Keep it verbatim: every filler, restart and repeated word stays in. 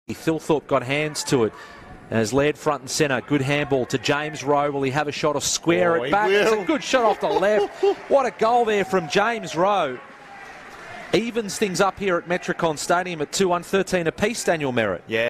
Thilthorpe got hands to it as led front and centre. Good handball to James Rowe. Will he have a shot or square oh, it back? Will. It's a good shot off the left. What a goal there from James Rowe. Evens things up here at Metricon Stadium at two one, thirteen apiece, Daniel Merritt. Yeah.